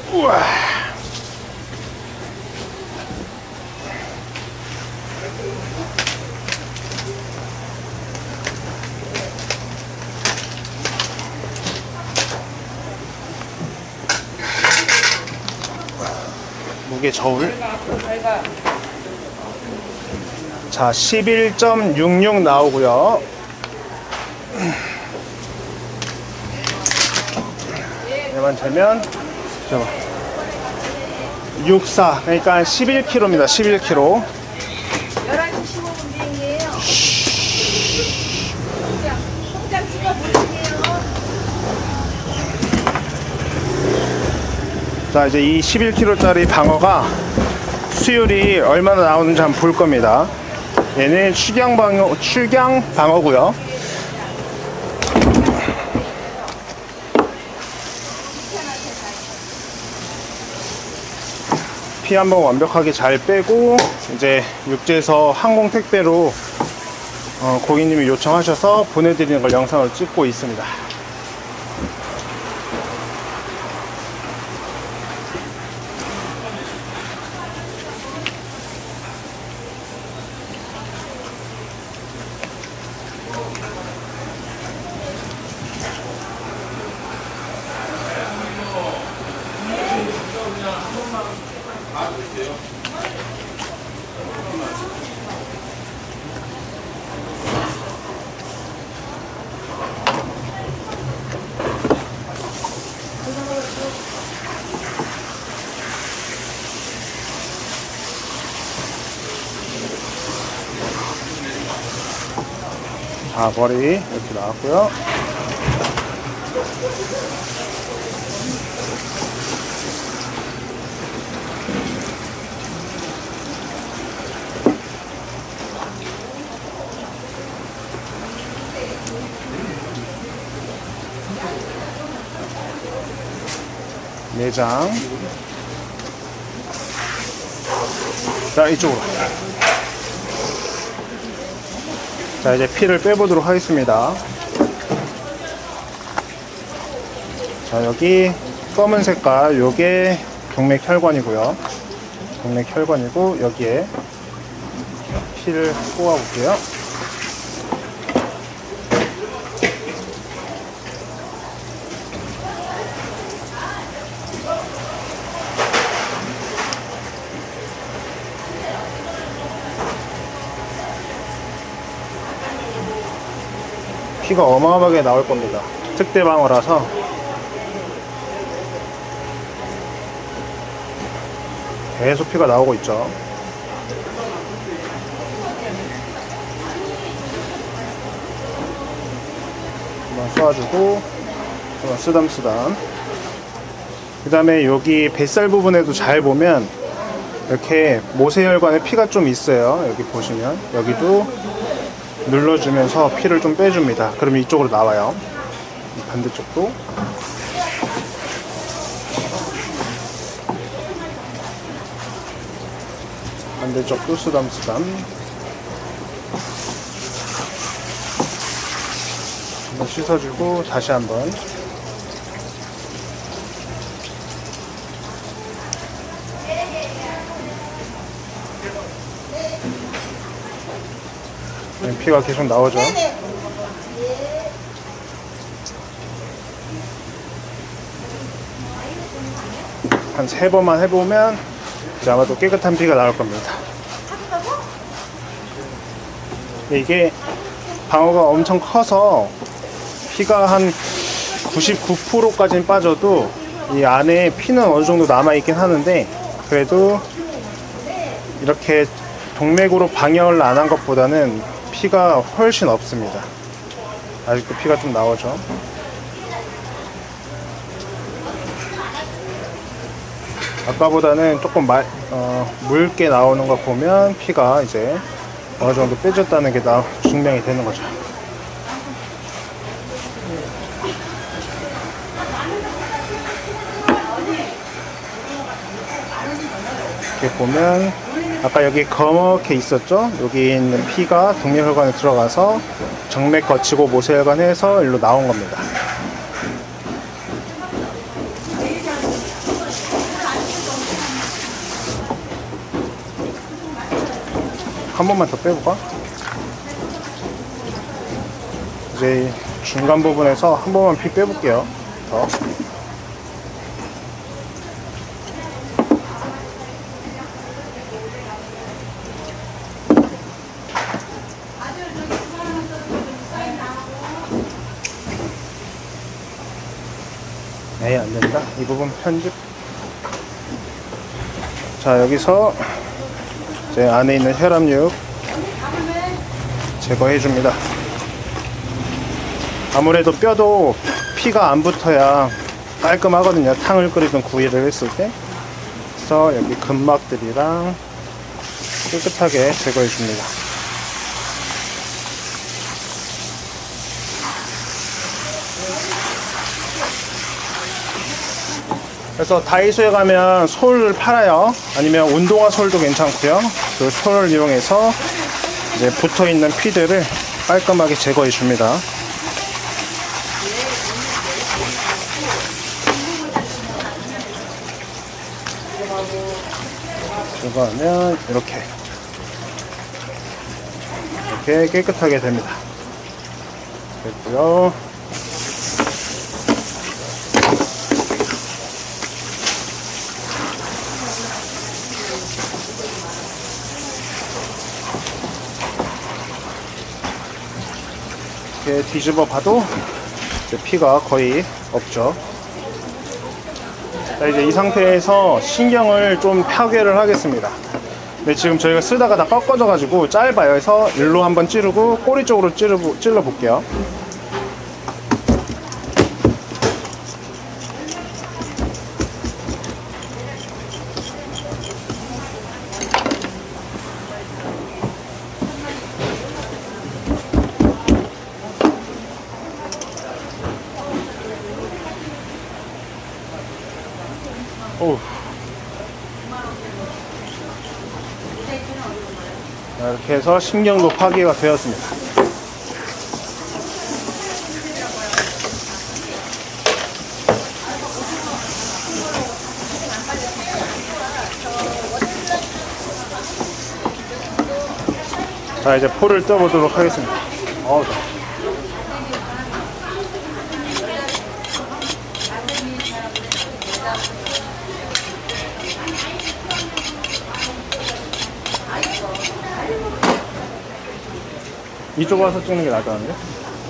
우와. 무게 저울. 자, 11.66 나오고요. 얘만 되면 64, 그러니까 11kg입니다. 11kg. 11시 15분 비행이에요. 통장 찍어보실게요. 자, 이제 이 11kg짜리 방어가 수율이 얼마나 나오는지 한번 볼 겁니다. 얘는 축양 방어고요. 피 한번 완벽하게 잘 빼고 이제 육지에서 항공 택배로 고객님이 요청하셔서 보내드리는 걸 영상을 찍고 있습니다. 자, 머리 이렇게 나왔고요. 내장. 자, 이쪽으로. 자, 이제 피를 빼보도록 하겠습니다. 자, 여기 검은 색깔, 요게 동맥 혈관이고요. 동맥 혈관이고, 여기에 피를 뽑아볼게요. 피가 어마어마하게 나올 겁니다. 특대방어라서. 계속 피가 나오고 있죠. 한번 쏘아주고, 한번 쓰담쓰담. 그 다음에 여기 뱃살 부분에도 잘 보면 이렇게 모세혈관에 피가 좀 있어요. 여기 보시면 여기도 눌러주면서 피를 좀 빼줍니다. 그러면 이쪽으로 나와요. 반대쪽도. 반대쪽도 쓰담쓰담. 한번 씻어주고 다시 한번. 피가 계속 나오죠. 한 3번만 해보면 이제 아마도 깨끗한 피가 나올 겁니다. 이게 방어가 엄청 커서 피가 한 99%까지는 빠져도 이 안에 피는 어느 정도 남아있긴 하는데, 그래도 이렇게 동맥으로 방역을 안 한 것보다는 피가 훨씬 없습니다. 아직도 피가 좀 나오죠. 아까보다는 조금 묽게 나오는 거 보면 피가 이제 어느 정도 빼졌다는 게 증명이 되는 거죠. 이렇게 보면 아까 여기 검게 있었죠? 여기 있는 피가 동맥혈관에 들어가서 정맥 거치고 모세혈관 해서 일로 나온 겁니다. 한 번만 더 빼볼까? 이제 중간 부분에서 한 번만 피 빼볼게요. 더. 에이, 안 된다. 이 부분 편집. 자, 여기서 이제 안에 있는 혈압육 제거해 줍니다. 아무래도 뼈도 피가 안 붙어야 깔끔하거든요. 탕을 끓이든 구이를 했을 때. 그래서 여기 근막들이랑 깨끗하게 제거해 줍니다. 그래서 다이소에 가면 솔 팔아요. 아니면 운동화 솔도 괜찮고요. 그 솔을 이용해서 이제 붙어 있는 피들을 깔끔하게 제거해 줍니다. 제거하면 이렇게 깨끗하게 됩니다. 됐고요. 이렇게 뒤집어 봐도 이제 피가 거의 없죠. 자, 이제 이 상태에서 신경을 좀 파괴를 하겠습니다. 근데 지금 저희가 쓰다가 다 꺾어져 가지고 짧아요. 그래서 일로 한번 찌르고 꼬리 쪽으로 찔러 볼게요. 오. 이렇게 해서 신경도 파괴가 되었습니다. 자, 이제 포를 떠보도록 하겠습니다. 이쪽 와서 찍는 게 나을 것 같은데?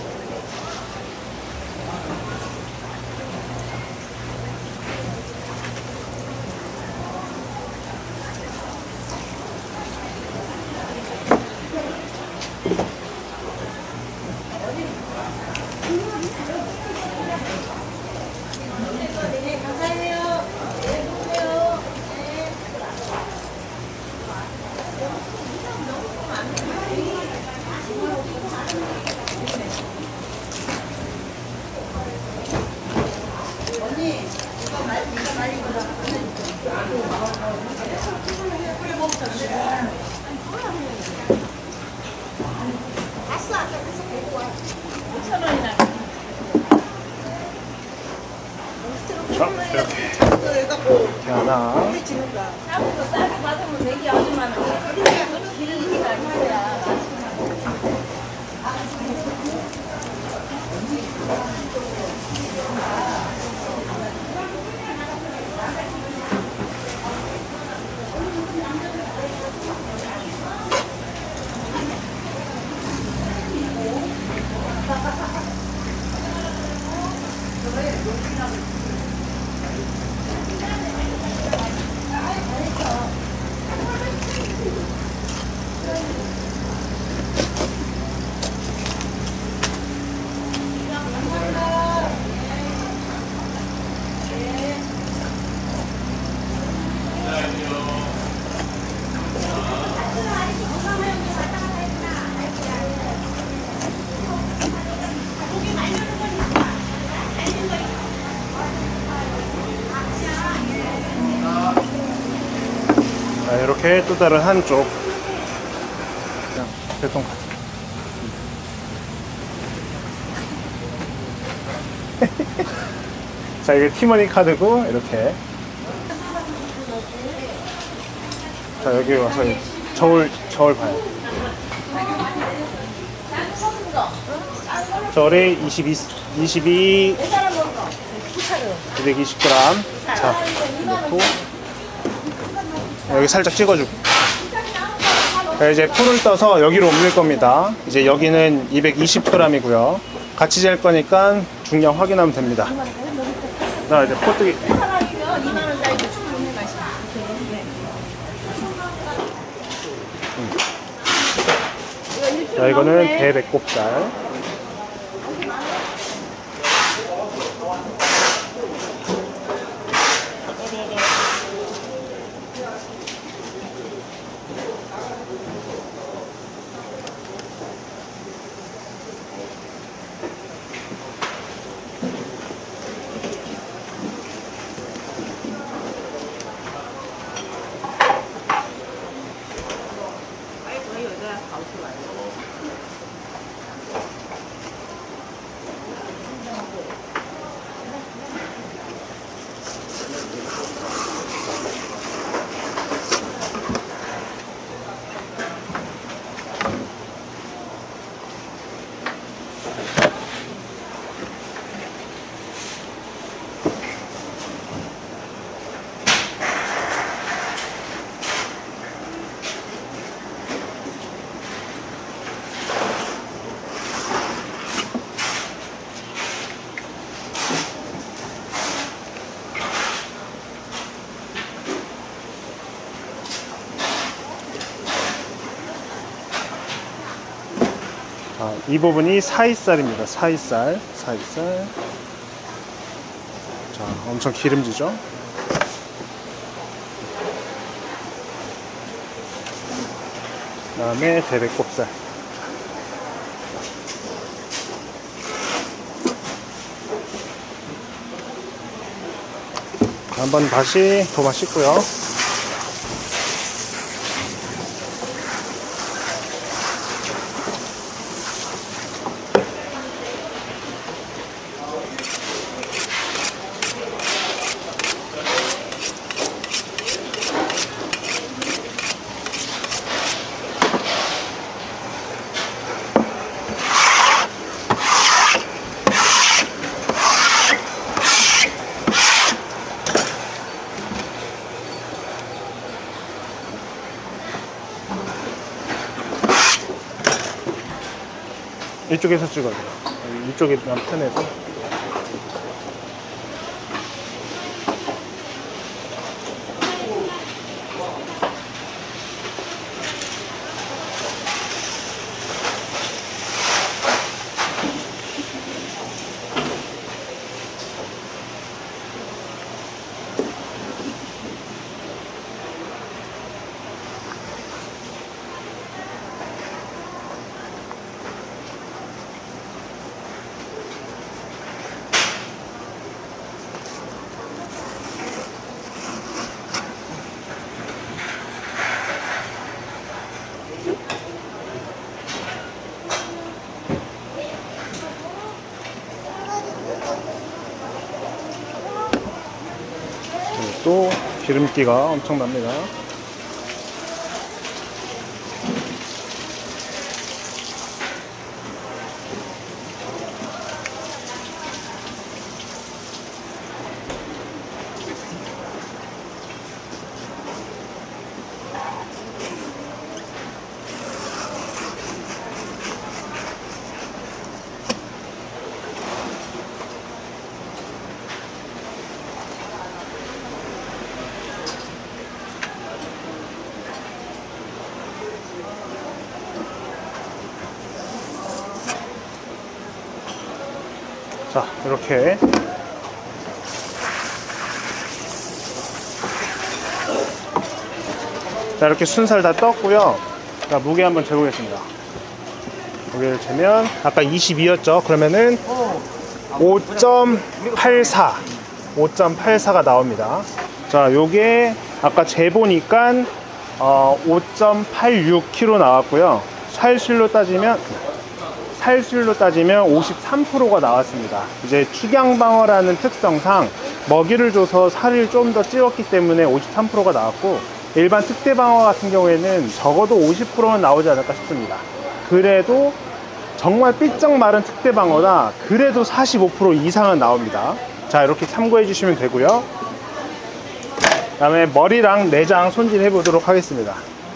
이렇게 하나. 사부도 싸게 받으면 되게 아줌마는 기름기가 있어야. 자, 이렇게 또 다른 한쪽 교통카드. 자, 이게 티머니 카드고 이렇게. 자, 여기 와서 저울 봐요. 저울에 22 220g. 자, 넣고 여기 살짝 찍어주고. 이제 풀을 떠서 여기로 옮길 겁니다. 이제 여기는 220g이고요. 같이 잴 거니까 중량 확인하면 됩니다. 자, 이제 포뜨기. 자, 이거는 대배꼽살. 이 부분이 사이살입니다. 사이살. 자, 엄청 기름지죠? 그 다음에 대배꼽살. 한번 다시 도마 씻고요. 이쪽에서 찍어요. 이쪽이 난 편해서. 또 기름기가 엄청납니다. 자, 이렇게 자, 이렇게 순살 다 떴고요. 자, 무게 한번 재보겠습니다. 무게를 재면 아까 22였죠? 그러면은 5.84가 나옵니다. 자, 요게 아까 재보니까 5.86kg 나왔고요. 살술로 따지면 53%가 나왔습니다. 이제 축양방어라는 특성상 먹이를 줘서 살을 좀 더 찌웠기 때문에 53%가 나왔고, 일반 특대방어 같은 경우에는 적어도 50%는 나오지 않을까 싶습니다. 그래도 정말 삐쩍 마른 특대방어다 그래도 45% 이상은 나옵니다. 자, 이렇게 참고해 주시면 되고요. 그 다음에 머리랑 내장 손질해 보도록 하겠습니다.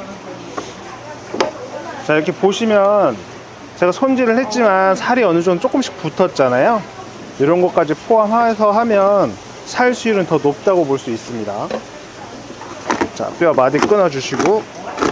자, 이렇게 보시면 제가 손질을 했지만 살이 어느 정도 조금씩 붙었잖아요. 이런 것까지 포함해서 하면 살 수율은 더 높다고 볼 수 있습니다. 자, 뼈 마디 끊어 주시고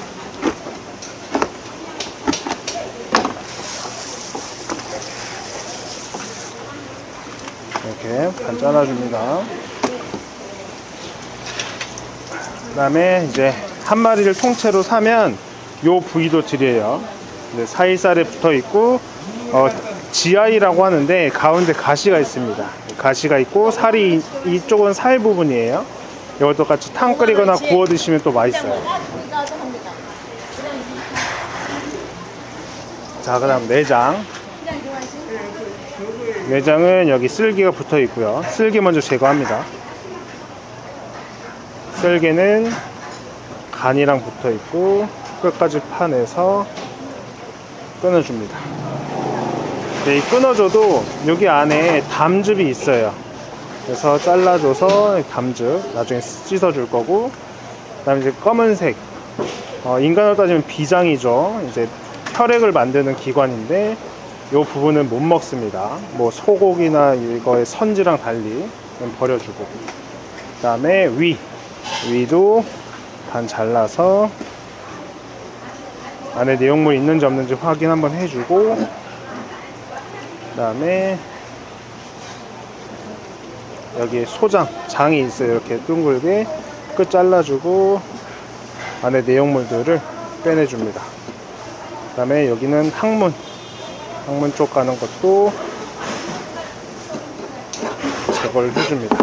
이렇게 반 잘라 줍니다. 그 다음에 이제 한 마리를 통째로 사면 요 부위도 드려요. 사이살에 붙어 있고 지아이라고 하는데 가운데 가시가 있습니다. 가시가 있고 살이 이쪽은 살 부분이에요. 이것도 같이 탕 끓이거나 구워 드시면 또 맛있어요. 자, 그 다음 내장. 내장은 여기 쓸개가 붙어 있고요. 쓸개 먼저 제거합니다. 쓸개는 간이랑 붙어 있고 끝까지 파내서 끊어줍니다. 이 끊어줘도 여기 안에 담즙이 있어요. 그래서 잘라줘서 담즙 나중에 씻어줄 거고, 그 다음에 이제 검은색, 인간으로 따지면 비장이죠. 이제 혈액을 만드는 기관인데 이 부분은 못 먹습니다. 뭐 소고기나 이거의 선지랑 달리 버려주고, 그 다음에 위도 반 잘라서 안에 내용물 있는지 없는지 확인 한번 해주고, 그 다음에 여기 장이 있어요. 이렇게 둥글게 끝 잘라주고 안에 내용물들을 빼내줍니다. 그 다음에 여기는 항문 쪽 가는 것도 제거를 해줍니다.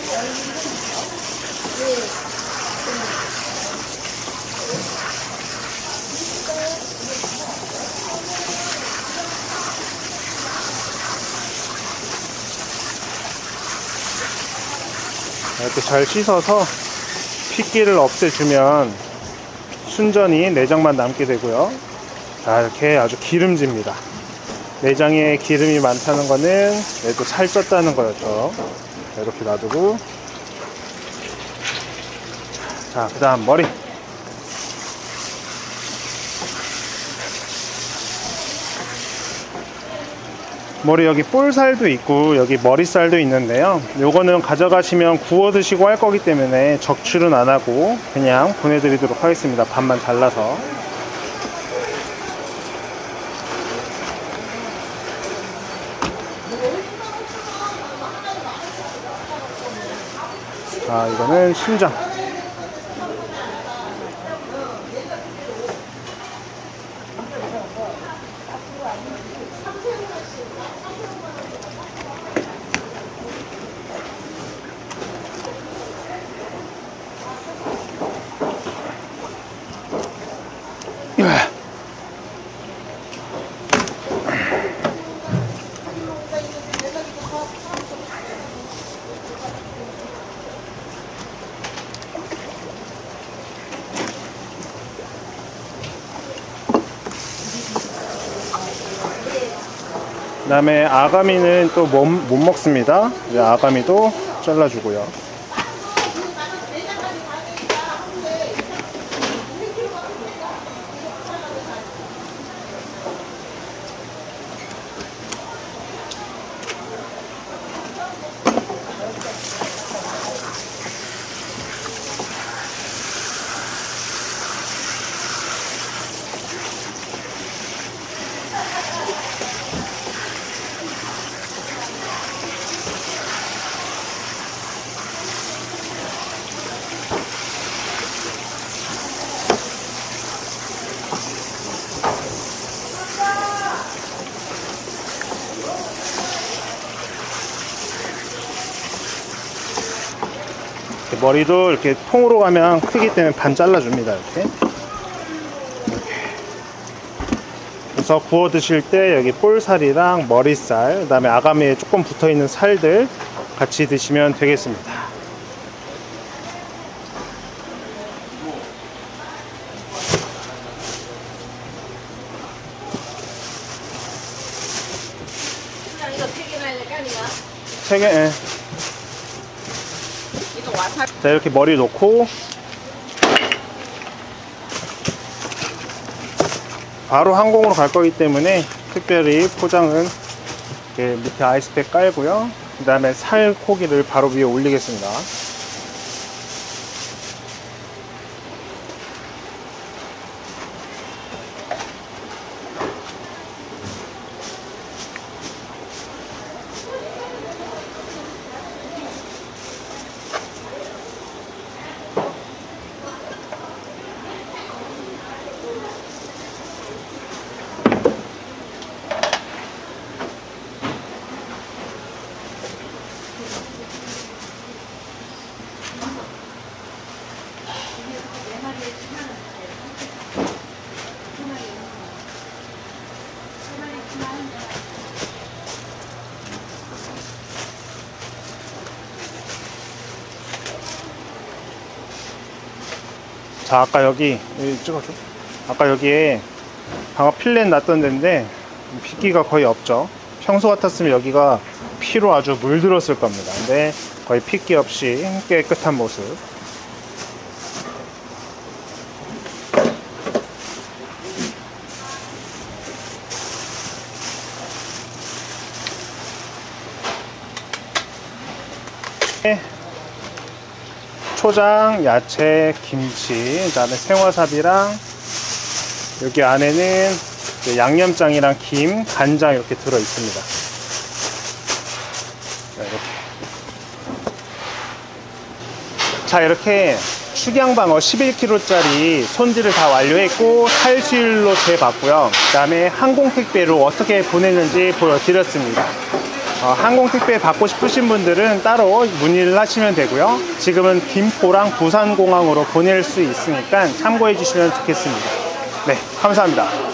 이렇게 잘 씻어서 핏기를 없애주면 순전히 내장만 남게 되고요. 자, 이렇게 아주 기름집니다. 내장에 기름이 많다는 거는 얘도 살쪘다는 거였죠. 이렇게 놔두고, 자, 그 다음 머리. 머리 여기 볼살도 있고 여기 머리살도 있는데요. 요거는 가져가시면 구워 드시고 할 거기 때문에 적출은 안 하고 그냥 보내드리도록 하겠습니다. 반만 잘라서. 자, 이거는 심장. 그 다음에 아가미는 또 못 먹습니다. 아가미도 잘라주고요. 머리도 이렇게 통으로 가면 크기 때문에 반 잘라줍니다. 이렇게. 그래서 구워 드실 때 여기 볼살이랑 머리살, 그 다음에 아가미에 조금 붙어 있는 살들 같이 드시면 되겠습니다. 세 개. 예. 이거 와사. 자, 이렇게 머리 놓고 바로 항공으로 갈 거기 때문에 특별히 포장은 이렇게 밑에 아이스팩 깔고요. 그 다음에 살코기를 바로 위에 올리겠습니다. 자, 아까 여기 찍어줘. 아까 여기에 방어 필렛 놨던 데인데 핏기가 거의 없죠. 평소 같았으면 여기가 피로 아주 물들었을 겁니다. 근데 거의 핏기 없이 깨끗한 모습. 초장, 야채, 김치, 그 다음에 생와사비랑 여기 안에는 양념장이랑 김, 간장 이렇게 들어 있습니다. 자, 이렇게 축양방어 11kg짜리 손질을 다 완료했고 탈수율로 재봤고요. 그 다음에 항공택배로 어떻게 보냈는지 보여드렸습니다. 항공택배 받고 싶으신 분들은 따로 문의를 하시면 되고요. 지금은 김포랑 부산공항으로 보낼 수 있으니까 참고해 주시면 좋겠습니다. 네, 감사합니다.